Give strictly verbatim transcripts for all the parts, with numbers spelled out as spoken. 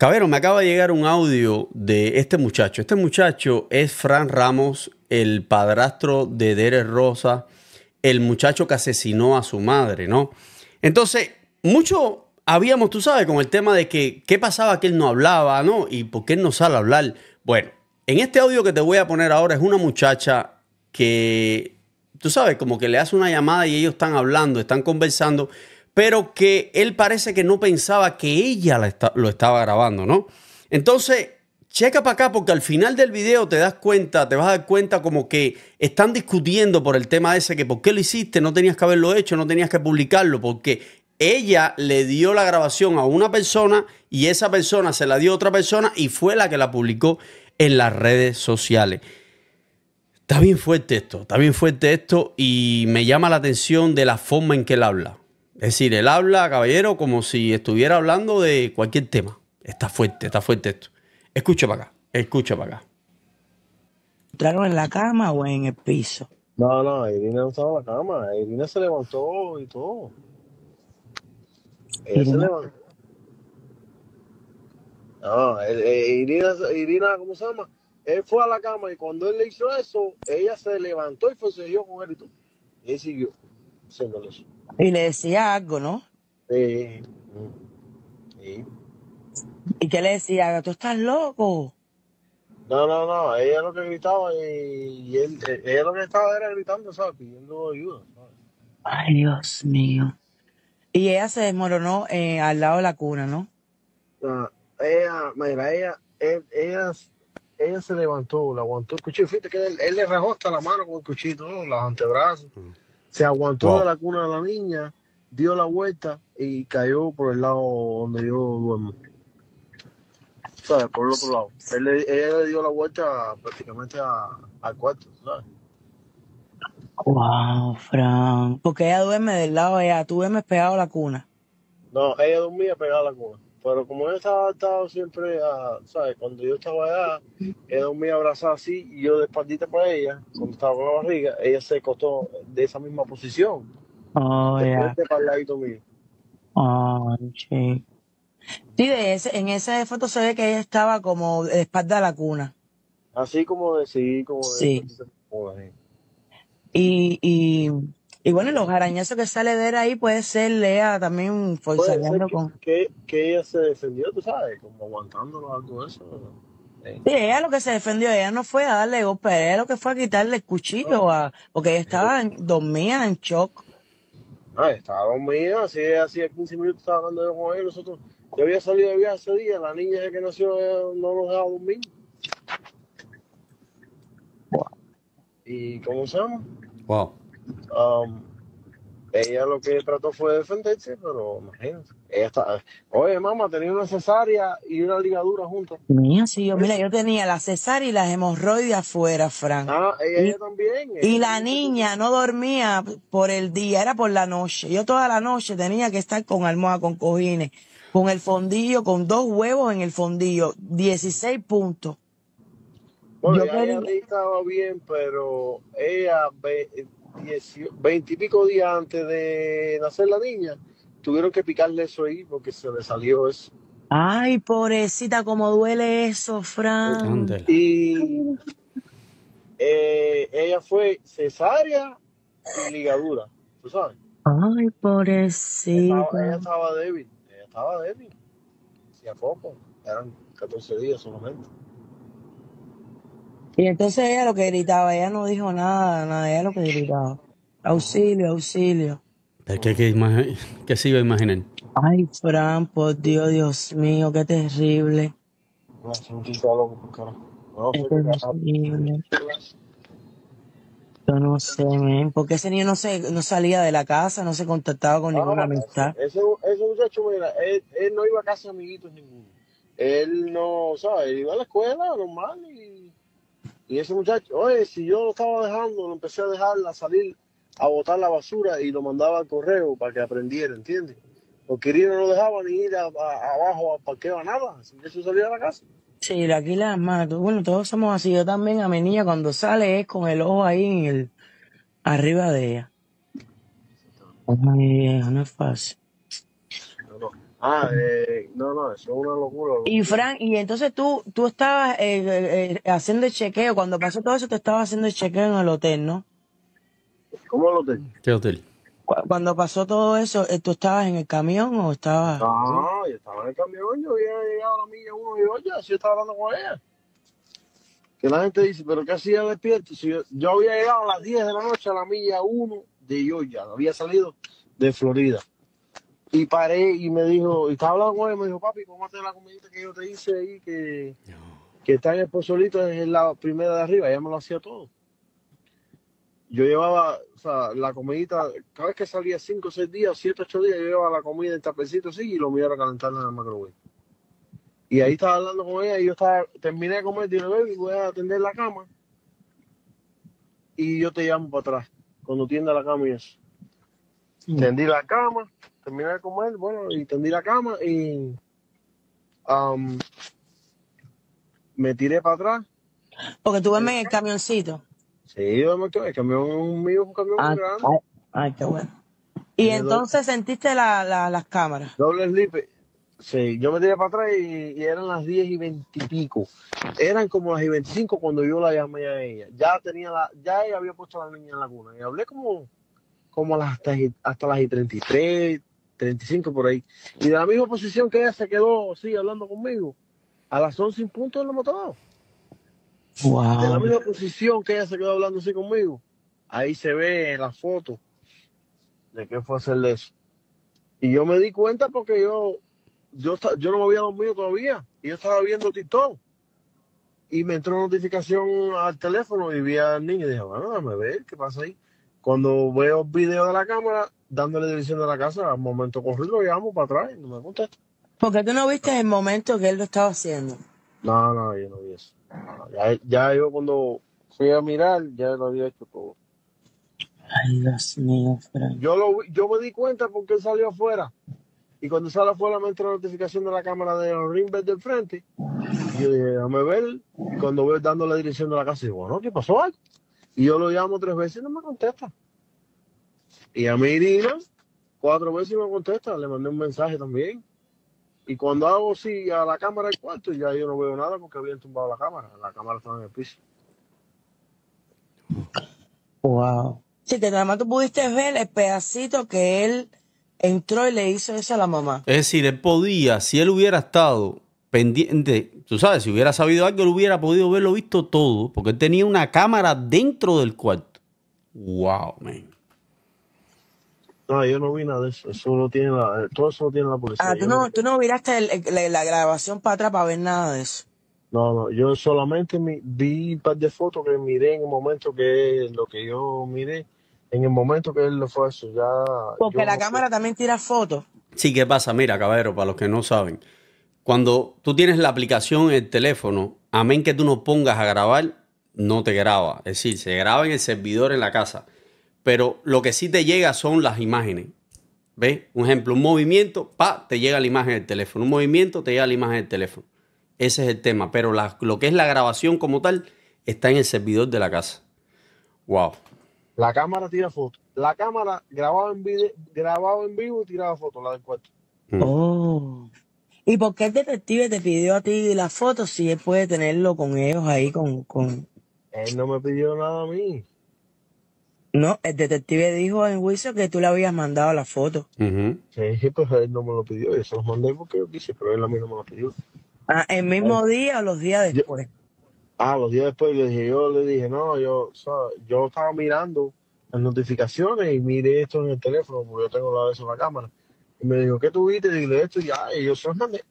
Cabero, me acaba de llegar un audio de este muchacho. Este muchacho es Fran Ramos, el padrastro de Derek Rosa, el muchacho que asesinó a su madre, ¿no? Entonces, mucho habíamos, tú sabes, con el tema de que qué pasaba que él no hablaba, ¿no? Y por qué él no sale a hablar. Bueno, en este audio que te voy a poner ahora es una muchacha que, tú sabes, como que le hace una llamada y ellos están hablando, están conversando, pero que él parece que no pensaba que ella la está- lo estaba grabando, ¿no? Entonces, checa para acá porque al final del video te das cuenta, te vas a dar cuenta como que están discutiendo por el tema ese, que por qué lo hiciste, no tenías que haberlo hecho, no tenías que publicarlo, porque ella le dio la grabación a una persona y esa persona se la dio a otra persona y fue la que la publicó en las redes sociales. Está bien fuerte esto, está bien fuerte esto y me llama la atención de la forma en que él habla. Es decir, él habla, caballero, como si estuviera hablando de cualquier tema. Está fuerte, está fuerte esto. Escucha para acá, escucha para acá. ¿Entraron en la cama o en el piso? No, no, Irina no estaba en la cama. Irina se levantó y todo. Ella se Irina. levantó. No, él- eh, Irina, Irina, ¿cómo se llama? Él fue a la cama y cuando él le hizo eso, ella se levantó y fue siguió con él y todo. Y él siguió haciéndole eso. Y le decía algo, ¿no? Sí, mm, sí. ¿Y qué le decía? ¿Tú estás loco? No, no, no, ella lo que gritaba y, y él, eh, ella lo que estaba era gritando, ¿sabes? Pidiendo ayuda, ¿sabes? Ay, Dios mío. Y ella se desmoronó eh, al lado de la cuna, ¿no? Ah, ella, mira, ella, él- ella, ella se levantó, le aguantó el cuchillo. Fíjate que él, él le rajó hasta la mano con el cuchillo, ¿no? Los antebrazos. Se aguantó de Wow. la cuna de la niña, dio la vuelta y cayó por el lado donde yo duermo. ¿Sabes? Por el otro lado. Él le- ella le dio la vuelta prácticamente a- al cuarto, ¿sabes? Wow, Fran. Porque ella duerme del lado de ella. Tú duermes pegado a la cuna. No, ella dormía pegada a la cuna. Pero como ella estaba adaptado siempre a, ¿sabes? Cuando yo estaba allá, ella dormía abrazada así y yo de espaldita para ella, cuando estaba con la barriga, ella se acostó de esa misma posición, Oh, de ya. frente para el ladito mío. Ay, sí. Sí, de ese, en esa foto se ve que ella estaba como de espalda a la cuna. Así como de, sí, como de Sí. frente para ahí. Y, y, y bueno, los arañazos que sale de él ahí puede ser Lea también Puede ser forzaneando que, con... que, que ella se defendió, tú sabes, como aguantándolo algo de eso. Sí. Sí, ella lo que se defendió, ella no fue a darle golpe, ella lo que fue a quitarle el cuchillo, a, porque ella estaba en- dormida en shock. Ah, estaba dormida, así hacía quince minutos estaba hablando yo con él, nosotros, yo había salido de viaje ese día, la niña desde que nació eh, no nos dejaba dormir. ¿Y cómo se llama? Wow. Um, ella lo que trató fue defenderse, pero imagínate, ella está, oye mamá, tenía una cesárea y una ligadura juntas. Mía, sí, yo, mira, Eso. yo tenía la cesárea y las hemorroides afuera, Fran. Ah, ella, Y, ella también, y ella la también se puso. niña no dormía por el día, era por la noche. Yo toda la noche tenía que estar con almohada, con cojines, con el fondillo, con dos huevos en el fondillo, dieciséis puntos. Bueno, Yo ya ella quería, ahí estaba bien, pero ella, ve- diecio- veinte y pico días antes de nacer la niña, tuvieron que picarle eso ahí porque se le salió eso. ay, pobrecita, cómo duele eso, Fran. Ándela. Y eh, ella fue cesárea y ligadura, ¿tú sabes? Ay, Estaba, pobrecita. ella estaba débil, ella estaba débil, hacía poco, eran catorce días solamente. Y entonces ella lo que gritaba, ella no dijo nada, nada, ella lo que gritaba. Ujú. Auxilio, auxilio. Es que, Ujú. que, imagi- que se iba a imaginar. Ay, Fran, por Dios, Dios mío, qué terrible. No, es un chico loco, por carajo. No Qué sé qué carajo. terrible. Yo no sé, men, porque ese niño no se, no salía de la casa, no se contactaba con ninguna Ah, ese, amistad. ese, ese muchacho, mira, él, él no iba a casa de amiguitos ninguno. Él no, ¿sabes? Él iba a la escuela normal y, y ese muchacho, oye, si yo lo estaba dejando, lo empecé a dejar a salir a botar la basura y lo mandaba al correo para que aprendiera, ¿entiendes? Porque Irina no lo dejaba ni ir a- a- abajo al parqueo a nada, así que eso salía de la casa. Sí, aquí las manos, bueno, todos somos así. Yo también a mi niña cuando sale es con el ojo ahí en el, arriba de ella. Ay, vieja, no es fácil. No, no. Ah, eh, no, no, eso es una locura, Y locura. Fran, y entonces tú, tú estabas eh, eh, eh, haciendo el chequeo, cuando pasó todo eso, tú estabas haciendo el chequeo en el hotel, ¿no? ¿Cómo lo te? ¿Qué hotel? Cu- Cuando pasó todo eso, eh, ¿tú estabas en el camión o estabas...? No, yo estaba en el camión, yo había llegado a la milla uno y oye, así yo estaba hablando con ella. Que la gente dice, pero ¿qué hacía despierto? Si yo, yo había llegado a las diez de la noche a la milla uno de Georgia, había salido de Florida. Y paré y me dijo, y estaba hablando con ella, me dijo, papi, cómate la comidita que yo te hice ahí, que, que está en el pozolito, es la primera de arriba, ella me lo hacía todo. Yo llevaba, o sea, la comidita, cada vez que salía cinco, seis días, siete, ocho días, yo llevaba la comida en tapecito así y lo mío era calentarla en el microwave. Y ahí estaba hablando con ella y yo estaba, terminé de comer, dije, baby, voy a atender la cama y yo te llamo para atrás, cuando tienda la cama y eso. Mm. Tendí la cama, terminé de comer, bueno, y tendí la cama y um, me tiré para atrás. Porque tú ves en el camioncito. Sí, yo me quedé, el camión mío es un camión Ah, grande, ay, ay, qué bueno. Y tiene doble, entonces sentiste la, la- las cámaras. doble slip. Sí, yo me tiré para atrás y, y eran las diez y veintipico. Eran como las y veinticinco cuando yo la llamé a ella. Ya tenía la, ya ella había puesto a la niña en la cuna. Y hablé como, como las, hasta, hasta las y treinta y tres, treinta y cinco por ahí. Y de la misma posición que ella se quedó así hablando conmigo, a las once en punto de lo mató. De la Wow. misma posición que ella se quedó hablando así conmigo. Ahí se ve en la foto de qué fue hacerle eso. Y yo me di cuenta porque yo, yo, esta- yo no me había dormido todavía. Y yo estaba viendo TikTok. Y me entró una notificación al teléfono y vi al niño y dije, bueno, déjame ver qué pasa ahí. Cuando veo el video de la cámara, dándole dirección de la casa, al momento corrí, lo llamo para atrás y no me contesta. Porque tú no viste el momento que él lo estaba haciendo. No, no, yo no vi eso. No, ya, ya yo cuando fui a mirar, ya lo había hecho todo. Ay, Dios mío, Fran. Yo, lo, vi- yo me di cuenta porque él salió afuera. Y cuando sale afuera me entró la notificación de la cámara de los ringbeds del frente. Y yo dije, déjame ver. Y cuando veo dando la dirección de la casa, digo, bueno, ¿qué pasó ahí? Y yo lo llamo tres veces y no me contesta. Y a mi Irina, cuatro veces me contesta, le mandé un mensaje también. Y cuando hago así a la cámara del cuarto, ya yo no veo nada porque habían tumbado la cámara. La cámara estaba en el piso. Wow. Sí, que nada más tú pudiste ver el pedacito que él entró y le hizo eso a la mamá. Es decir, él podía, si él hubiera estado pendiente, tú sabes, si hubiera sabido algo, él hubiera podido verlo visto todo, porque él tenía una cámara dentro del cuarto. Wow, man. No, yo no vi nada de eso. Eso lo tiene la, todo eso lo tiene la policía. Ah, tú Yo no, no, tú no miraste el- el- la, la grabación para atrás para ver nada de eso. no, no, yo solamente mi- vi un par de fotos que miré en el momento que lo que yo miré, en el momento que él lo fue eso. Ya Porque yo la no sé. cámara también tira fotos. Sí, ¿qué pasa? Mira, caballero, para los que no saben, cuando tú tienes la aplicación en el teléfono, amén que tú no pongas a grabar, no te graba. Es decir, se graba en el servidor en la casa. Pero lo que sí te llega son las imágenes. ¿Ves? Un ejemplo, un movimiento, pa, te llega la imagen del teléfono. Un movimiento, te llega la imagen del teléfono. Ese es el tema. Pero la- lo que es la grabación como tal está en el servidor de la casa. Wow. La cámara tira fotos. La cámara grababa en video, grababa en vivo y tiraba fotos, la del cuarto. Mm. Oh. ¿Y por qué el detective te pidió a ti las fotos si él puede tenerlo con ellos ahí con, con... Él no me pidió nada a mí. No, el detective dijo en juicio que tú le habías mandado las fotos. Ujú. Sí, pues él no me lo pidió. Yo se los mandé porque yo quise, pero él a mí no me lo pidió. Ah, el Él- mismo día o los días yo- después. ah, los días después le dije, yo le dije, no, yo, o sea, yo estaba mirando las notificaciones y miré esto en el teléfono porque yo tengo la de eso en la cámara. Y me dijo, ¿qué tuviste? Y dile esto y ya, y yo se los mandé.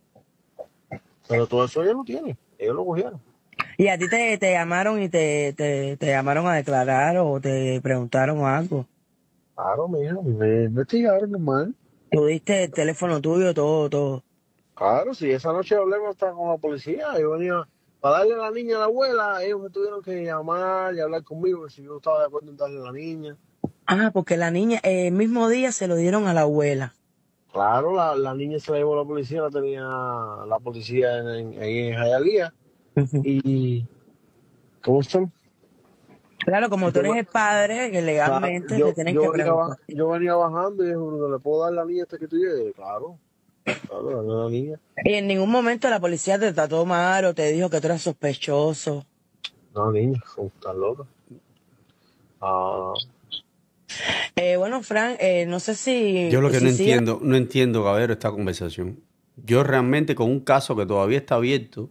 Pero todo eso ellos lo tienen, ellos lo cogieron. Y a ti te, te llamaron y te, te, te llamaron a declarar o te preguntaron algo. Claro, mira, me investigaron normal. Tú diste el teléfono tuyo, todo, todo. Claro, si esa noche hablé hasta con la policía, yo venía para darle a la niña a la abuela, ellos me tuvieron que llamar y hablar conmigo, que si yo estaba de acuerdo en darle a la niña. Ah, porque la niña, eh, el mismo día se lo dieron a la abuela. Claro, la, la niña se la llevó la policía, la tenía la policía en, en, ahí en Hialeah. Ujú. Y, ¿cómo están? Claro, como Y tú eres como- el padre, que o sea, legalmente te yo, tienen yo, que venía, baj- preguntar. yo venía bajando y dije, "Bruno, ¿le puedo dar la niña hasta que tú llegues?" Claro. No, no, no, niña. Y en ningún momento la policía te trató mal o te dijo que tú eras sospechoso. No, niña, estás loca. Ah, Eh, bueno, Frank, eh, no sé si, Yo lo que no si sigas. entiendo, no entiendo, Cabero, esta conversación. Yo realmente con un caso que todavía está abierto,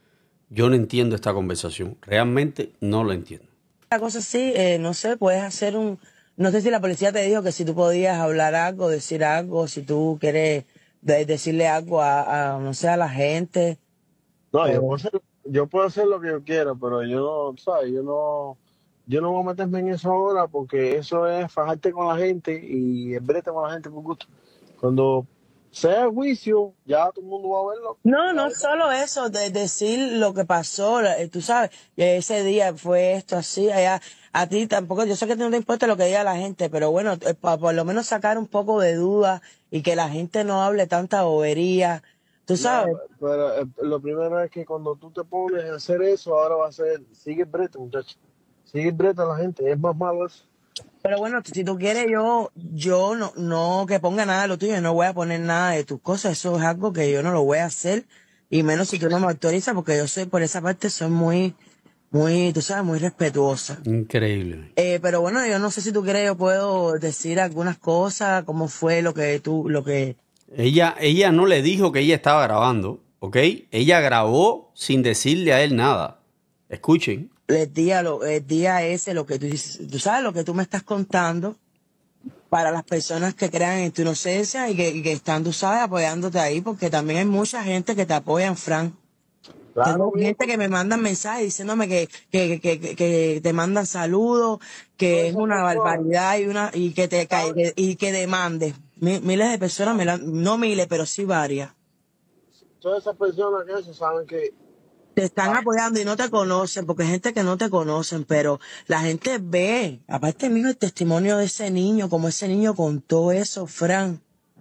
yo no entiendo esta conversación. Realmente no lo entiendo. La cosa así, eh, no sé, puedes hacer un... No sé si la policía te dijo que si tú podías hablar algo, decir algo, si tú quieres de- decirle algo a, a, no sé, a la gente. no, yo puedo O... hacer, yo puedo hacer lo que yo quiera, pero yo no, ¿sabes? Yo no, yo no voy a meterme en eso ahora porque eso es fajarte con la gente y el brete con la gente por gusto. Cuando sea el juicio, ya todo el mundo va a verlo. No, La no verdad. solo eso, de decir lo que pasó, la- eh, tú sabes, que ese día fue esto así, allá, a ti tampoco, yo sé que a ti no te importa lo que diga la gente, pero bueno, eh, pa- por lo menos sacar un poco de duda y que la gente no hable tanta bobería, tú No, sabes. pero eh, lo primero es que cuando tú te pones a hacer eso, ahora va a ser, sigue el brete, muchacho. Sigue el brete a la gente, es más malo eso. Pero bueno, si tú quieres, yo, yo no, no que ponga nada de lo tuyo, no voy a poner nada de tus cosas, eso es algo que yo no lo voy a hacer, y menos si tú no me autorizas, porque yo soy, por esa parte, soy muy, muy, tú sabes, muy respetuosa. Increíble. Eh, pero bueno, yo no sé si tú quieres, yo puedo decir algunas cosas, cómo fue lo que tú, lo que Ella, ella no le dijo que ella estaba grabando, ¿ok? Ella grabó sin decirle a él nada. Escuchen. les di a lo, el día ese, lo que tú dices, tú sabes, lo que tú me estás contando, para las personas que crean en tu inocencia y que, y que están, tú sabes, apoyándote ahí, porque también hay mucha gente que te apoya, Frank. Claro, Tengo mira, gente que me mandan mensajes diciéndome que, que, que, que, que te mandan saludos, que todas es esas una personas, barbaridad y una y que te cae, ¿sabes? que- y que demandes. Mi- miles de personas, me la- no miles, pero sí varias. Todas esas personas que eso saben que Te están ah, apoyando y no te conocen, porque hay gente que no te conocen, pero la gente ve, aparte mío, el testimonio de ese niño, como ese niño contó eso, Frank.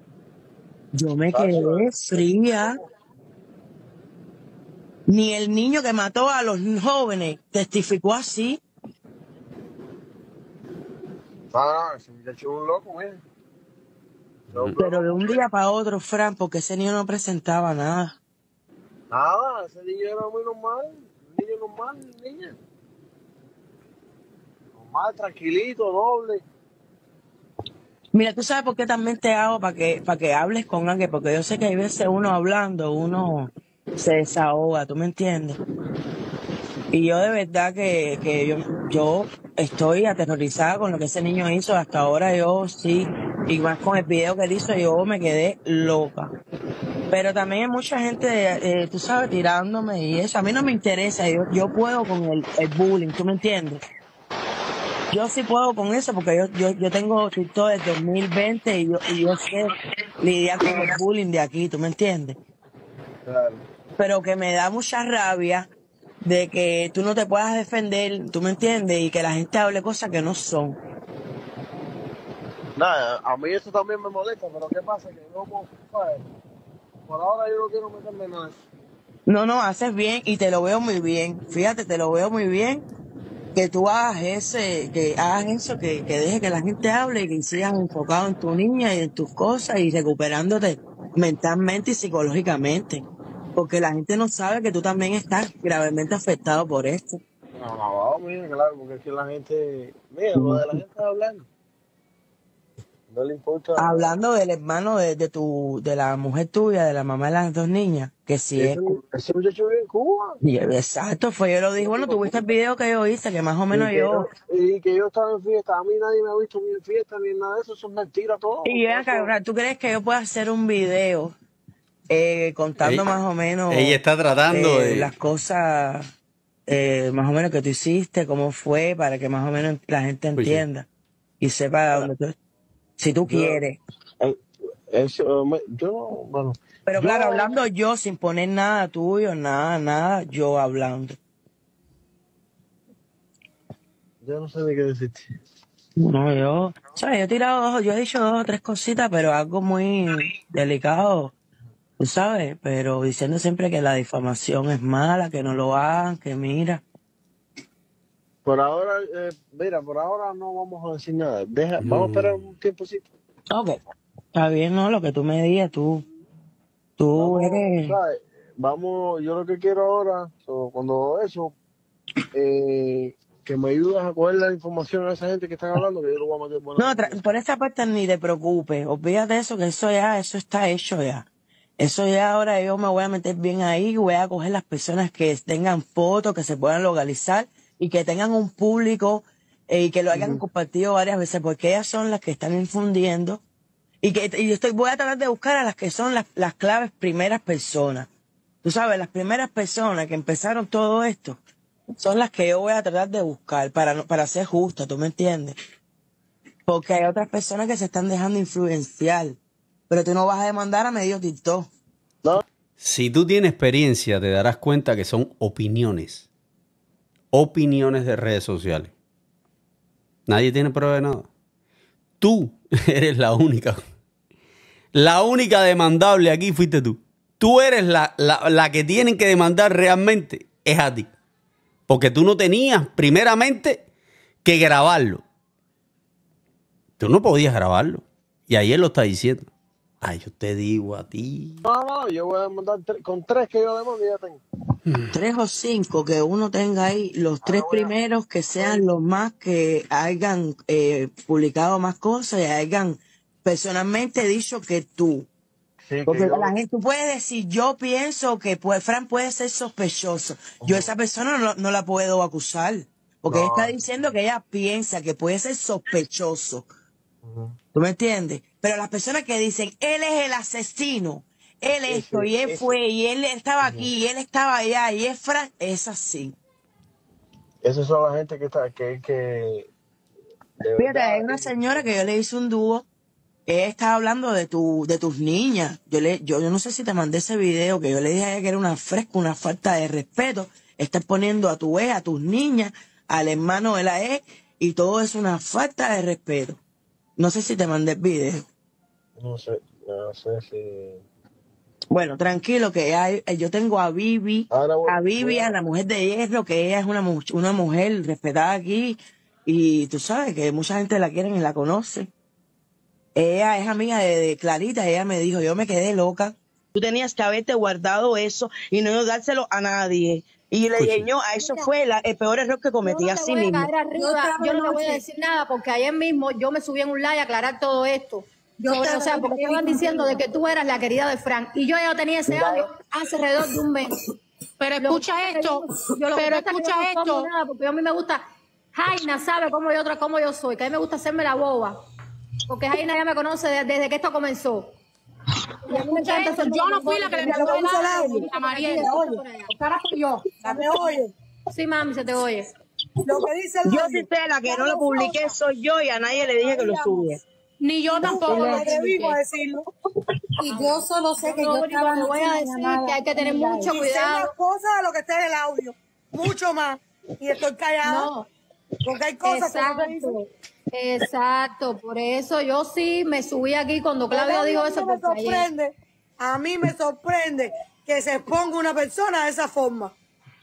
Yo me tacho, quedé es- fría. Ni el niño que mató a los jóvenes testificó así. ah, ese muchacho es un loco, mira. Ese hombre Pero de loco. un día para otro, Fran, porque ese niño no presentaba nada. Nada, ese niño era muy normal, un niño normal, niña. Normal, tranquilito, noble. Mira, tú sabes por qué también te hago para que, para que hables con alguien, porque yo sé que hay veces uno hablando, uno se desahoga, ¿tú me entiendes? Y yo de verdad que, que yo, yo estoy aterrorizada con lo que ese niño hizo. Hasta ahora yo sí, y más con el video que él hizo, yo me quedé loca. Pero también hay mucha gente, eh, tú sabes, tirándome y eso. A mí no me interesa, yo, yo puedo con el, el bullying, ¿tú me entiendes? Yo sí puedo con eso porque yo, yo, yo tengo TikTok desde dos mil veinte y yo, y yo sé lidiar con el bullying de aquí, ¿tú me entiendes? Claro. Pero que me da mucha rabia de que tú no te puedas defender, ¿tú me entiendes? Y que la gente hable cosas que no son. Nada, a mí eso también me molesta, pero ¿qué pasa? Que no, como, ¿sabes? Por ahora yo no quiero meterme en nada de eso. No, no, haces bien y te lo veo muy bien. Fíjate, te lo veo muy bien que tú hagas ese, que hagas eso, que, que deje que la gente hable y que sigas enfocado en tu niña y en tus cosas y recuperándote mentalmente y psicológicamente. Porque la gente no sabe que tú también estás gravemente afectado por esto. No, no, mira, claro, porque es que la gente, mira, lo de la gente hablando, no le importa. Hablando del hermano de, de tu, de la mujer tuya, de la mamá de las dos niñas, que si Ese, es, cu- ese muchacho vive en Cuba. y exacto, fue yo lo dije, bueno, tuviste el video que yo hice, que más o Y menos que yo, yo, y que yo estaba en fiesta, a mí nadie me ha visto ni en fiesta ni en nada de eso, eso es mentira todo, y ven todo acá, eso. Abraham, ¿tú crees que yo pueda hacer un video eh, contando Ella, más o ella menos está tratando eh, las de... cosas, eh, más o menos que tú hiciste, cómo fue, para que más o menos la gente Escuchen. entienda y sepa a Mira, dónde tú, si tú yo, quieres. eh, eso, me- yo no, bueno, Pero claro, yo, hablando yo sin poner nada tuyo, nada, nada, yo hablando. yo no sé ni qué decirte. No, yo, o sea, yo he tirado dos, yo he dicho dos o tres cositas, pero algo muy delicado, tú sabes, pero diciendo siempre que la difamación es mala, que no lo hagan, que mira. Por ahora, eh, mira, por ahora no vamos a decir nada. Deja, vamos a esperar No. un tiempecito. Ok, está bien, ¿no? Lo que tú me digas, tú. Tú Vamos, eres... ¿sabes? Vamos, yo lo que quiero ahora, so, cuando eso, eh, que me ayudes a coger la información a esa gente que están hablando, que yo lo voy a meter buena No, tra- conversación. por esa parte ni te preocupes. Olvídate de eso, que eso ya, eso está hecho ya. Eso ya ahora yo me voy a meter bien ahí, voy a coger las personas que tengan fotos, que se puedan localizar y que tengan un público eh, y que lo hayan Ujú. compartido varias veces, porque ellas son las que están infundiendo y que y yo estoy, voy a tratar de buscar a las que son las, las claves primeras personas. Tú sabes, las primeras personas que empezaron todo esto son las que yo voy a tratar de buscar para, no- para ser justa, ¿tú me entiendes? Porque hay otras personas que se están dejando influenciar, pero tú no vas a demandar a medio TikTok. No, Si tú tienes experiencia, te darás cuenta que son opiniones. Opiniones de redes sociales. Nadie tiene prueba de nada. Tú eres la única. La única demandable aquí fuiste tú. Tú eres la, la, la que tienen que demandar realmente. Es a ti. Porque tú no tenías, primeramente, que grabarlo. Tú no podías grabarlo. Y ayer lo está diciendo. Ay, yo te digo a ti. no, no, yo voy a mandar tre- con tres que yo demando ya tengo. Tres o cinco que uno tenga ahí, los Ahora tres voy a, primeros que voy a sean ir. los más que hayan eh, publicado más cosas y hayan personalmente dicho que tú. Sí, que Porque la yo. gente, tú puedes decir, yo pienso que pues, Fran puede ser sospechoso. Yo a Ujú. esa persona no, no la puedo acusar. Porque ella está No, diciendo que ella piensa que puede ser sospechoso. ujú. ¿Tú me entiendes? Pero las personas que dicen, él es el asesino, él esto, Ese, y él ese. fue, y él estaba Ujú. aquí, y él estaba allá, y es Fran, es así. Esas son la gente que está, que, que de Fíjate, hay verdad. una eh, señora que yo le hice un dúo, ella estaba hablando de tu, de tus niñas. Yo le, yo, yo no sé si te mandé ese video, que yo le dije a ella que era una fresca, una falta de respeto. Estás poniendo a tu ex, a tus niñas, al hermano de la ex, y todo es una falta de respeto. No sé si te mandé el video. No sé, no sé si. Bueno, tranquilo, que hay, eh, yo tengo a Vivi, Ahora voy, a voy Vivian, a. la mujer de hierro, que ella es una, mu- una mujer respetada aquí, y tú sabes que mucha gente la quiere y la conoce. Ella es amiga de, de Clarita, ella me dijo, yo me quedé loca. Tú tenías que haberte guardado eso y no dárselo a nadie. Y yo le dije, Escuche. no, a eso Mira, fue la- el peor error que yo cometí no te así voy a mismo. caer Yo arriba, estaba yo no te voy a anoche, decir nada porque ayer mismo yo me subí en un live a aclarar todo esto. yo Sobre, o estaba sea, anoche porque aquí iban diciendo de contigo. que tú eras la querida de Frank y yo ya tenía ese Mira, audio hace alrededor de un mes. Pero Lo que escucha pasa es que esto, yo, yo lo que pero pasa es que yo escucha no como esto. nada porque a mí me gusta, Jaina sabe cómo yo, otra, cómo yo soy, que a mí me gusta hacerme la boba. Porque Jaina ya me conoce de- desde que esto comenzó. Y a mí me Escucha encanta esto. hacerme Yo la no fui boba la que le porque mandó me el gusta audio hacerme a por aquí, Mariel. escucha por allá. Ahora fui yo. ¿Ya me oye? Sí, mami, se te oye. Lo que dice el Yo audio. sí sé, la que no lo Cada publiqué cosa soy yo y a nadie le dije que lo subía. sabíamos. Ni yo Y nunca tampoco nos lo atrevimos a publiqué. decirlo. Y Ah, yo bueno. solo sé Yo que lo yo único estaba que voy anoche en a la decir es que llamada hay que tener en el live. mucho Y sé más cuidado. cosas de lo que está en el audio. Mucho más. Y estoy callada. No, Porque hay cosas que no se dicen. exacto, exacto. Por eso yo sí me subí aquí cuando ¿Verdad? Claudia A dijo mí eso, me porque ayer. sorprende. A mí me sorprende que se exponga una persona de esa forma.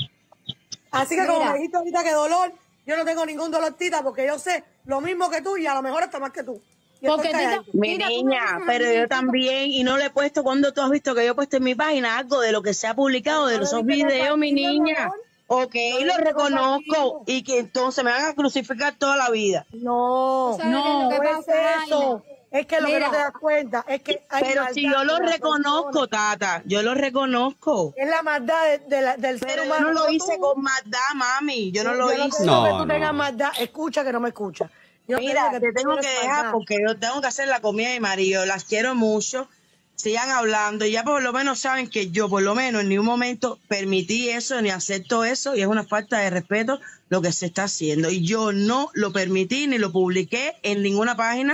Así que como me Mira, dijiste ahorita que dolor, yo no tengo ningún dolor, Tita, porque yo sé lo mismo que tú y a lo mejor hasta más que tú. Y estoy porque Tita, calladita. Mi Tita, tú me niña, dices a pero mí, yo Tita, también, y no le he puesto, cuando tú has visto que yo he puesto en mi página algo de lo que se ha publicado Pero de no esos debiste videos, mi compartirlo, mi niña. amor. Ok, No lo debiste reconozco compartirlo. y que entonces me van a crucificar toda la vida. tú No, sabes qué es lo No, que no es pasa, Jaina. eso. Es que lo que no te Mira, das cuenta es que hay Pero si maldad yo lo en las personas. reconozco, Tata, yo lo reconozco. Es la maldad de- de la- del ser Pero yo humano, no lo no hice tú. con maldad, mami. Yo no Yo lo no te hice. digo que No, tú tengas no. maldad. Escucha que no me escucha. Yo te digo Mira, que te tú tengo tienes que dejar maldad. porque yo tengo que hacer la comida de mi marido. Las quiero mucho. Sigan hablando. Y ya por lo menos saben que yo, por lo menos, en ningún momento permití eso ni acepto eso. Y es una falta de respeto lo que se está haciendo. Y yo no lo permití ni lo publiqué en ninguna página.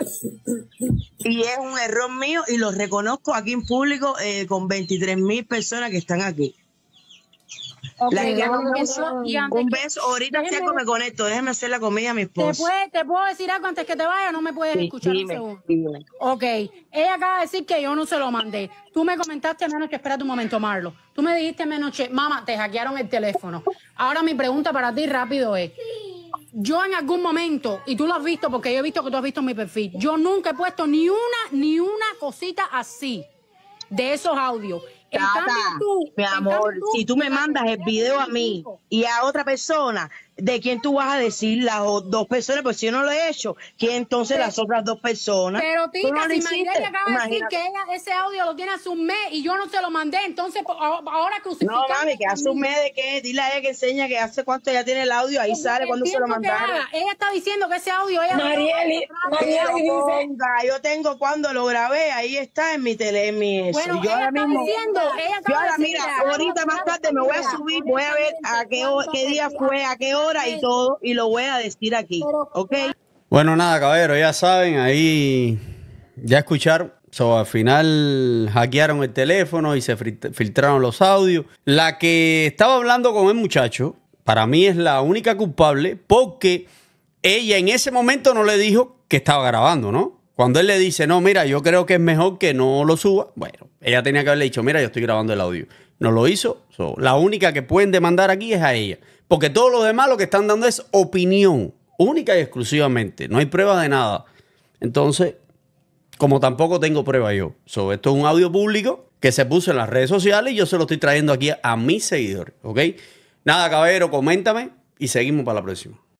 Y es un error mío y lo reconozco aquí en público eh, con veintitrés mil personas que están aquí. ok, Las y quiero antes que mucho. todo, y antes Un que, beso. Ahorita si algo déjeme, me conecto. Déjeme hacer la comida a mi ¿te, esposo. puede, ¿te puedo decir algo antes que te vaya? No me puedes Sí, escuchar un dime, segundo. dime. Ok, ella acaba de decir que yo no se lo mandé. Tú me comentaste anoche, espérate un momento, Marlo. Tú me dijiste anoche, mamá, te hackearon el teléfono. Ahora mi pregunta para ti rápido es, yo en algún momento, y tú lo has visto porque yo he visto que tú has visto mi perfil, yo nunca he puesto ni una, ni una cosita así de esos audios. En cambio Tata, tú, mi en cambio amor, tú, si tú me fíjate, mandas el ella video a tiene mí hijos. y a otra persona, ¿de quién tú vas a decir las o- dos personas? Pues si yo no lo he hecho, ¿quién entonces las otras dos personas? Pero Tú no Tica, lo si Marilyn hiciste, acaba de decir imagínate. que ella ese audio lo tiene hace un mes y yo no se lo mandé, entonces po- a- ahora No, crucificando mami, que a hace un mí. mes de que, dile a ella que enseña que hace cuánto ya tiene el audio, ahí El, sale el cuando se lo tiempo que mandaron. haga, ella está diciendo que ese audio ella lo Marieli, Que Marieli lo dice, ponga, yo tengo cuando lo grabé, ahí está en mi tele, en mi eso. Bueno, Yo ella ahora está mismo, diciendo, ella yo acaba de ahora, decir, mira, mira, ahorita más tarde me voy a subir, voy a ver a qué, ho- qué día fue, a qué hora y todo, y lo voy a decir aquí, ¿ok? Bueno, nada, caballero, ya saben, ahí ya escucharon. So, al final hackearon el teléfono y se fil- filtraron los audios. La que estaba hablando con el muchacho, para mí es la única culpable porque ella en ese momento no le dijo que estaba grabando, ¿no? Cuando él le dice, no, mira, yo creo que es mejor que no lo suba, bueno, ella tenía que haberle dicho, mira, yo estoy grabando el audio. No lo hizo. So, la única que pueden demandar aquí es a ella. Porque todos los demás lo que están dando es opinión, única y exclusivamente. No hay prueba de nada. Entonces, como tampoco tengo prueba yo. So, esto es un audio público que se puso en las redes sociales y yo se lo estoy trayendo aquí a mis seguidores, ¿ok? Nada, caballero, coméntame y seguimos para la próxima.